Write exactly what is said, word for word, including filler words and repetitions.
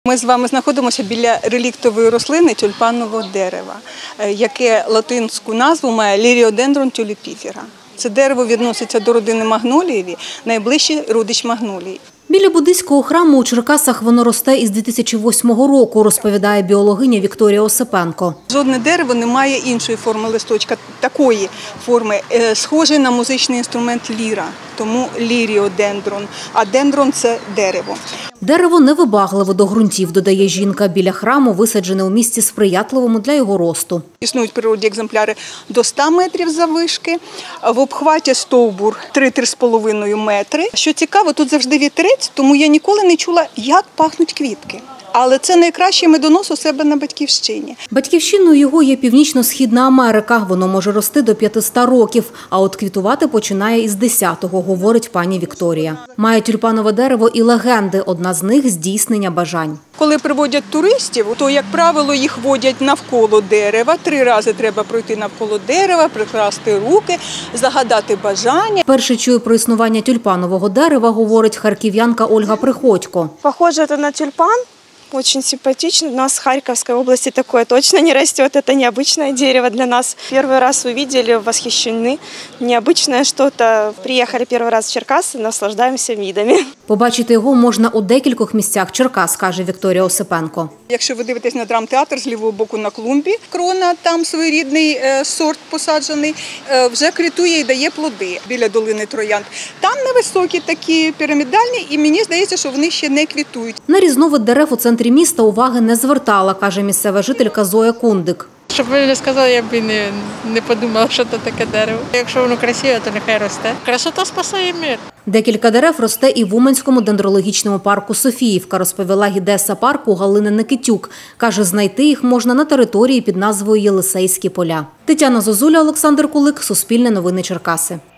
Ми з вами знаходимося біля реліктової рослини тюльпанового дерева, яке латинську назву має Ліріодендрон тюліпіфера. Це дерево відноситься до родини магнолієві, найближчий родич магнолії. Біля буддийського храму у Черкасах воно росте із дві тисячі восьмого року, розповідає біологиня Вікторія Осипенко. Жодне дерево не має іншої форми листочка, такої форми, схожий на музичний інструмент ліра, тому ліріодендрон, а дендрон – це дерево. Дерево невибагливо до ґрунтів, додає жінка. Біля храму висаджене у місці сприятливому для його росту. Існують в природі екземпляри до ста метрів заввишки, в обхваті стовбур три-три з половиною метри. Що цікаво, тут завжди вітерець, тому я ніколи не чула, як пахнуть квітки. Але це найкращий медонос у себе на Батьківщині. Батьківщиною його є Північно-Східна Америка. Воно може рости до п'ятиста років, а от квітувати починає із десятого, говорить пані Вікторія. Має тюльпанове дерево і легенди, одна з них – здійснення бажань. Коли приводять туристів, то, як правило, їх водять навколо дерева. Три рази треба пройти навколо дерева, прикласти руки, загадати бажання. Перше чує про існування тюльпанового дерева, говорить харків'янка Ольга Приходько. Похоже это на тюльпан. Очень симпатично. У нас в Харьковской области такое точно не растет. Это необычное дерево для нас. Первый раз увидели, восхищены. Необычное что-то. Приехали первый раз в Черкаси, наслаждаємося видами. Побачити його можна у декількох місцях Черкас, каже Вікторія Осипенко. Якщо ви дивитесь на драмтеатр, з лівого боку на клумбі крона, там своєрідний сорт посаджений, вже квітує і дає плоди біля долини Троянд. Там невисокі такі пірамідальні, і мені здається, що вони ще не квітують. На різновид дерев у центрі міста уваги не звертала, каже місцева жителька Зоя Кундик. Щоб ви не сказали, я б і не, не подумала, що це таке дерево. Якщо воно красиве, то нехай росте. Красота спасає мир. Декілька дерев росте і в Уманському дендрологічному парку «Софіївка», розповіла гідеса парку Галина Никитюк. Каже, знайти їх можна на території під назвою Єлисейські поля. Тетяна Зозуля, Олександр Кулик, Суспільне новини Черкаси.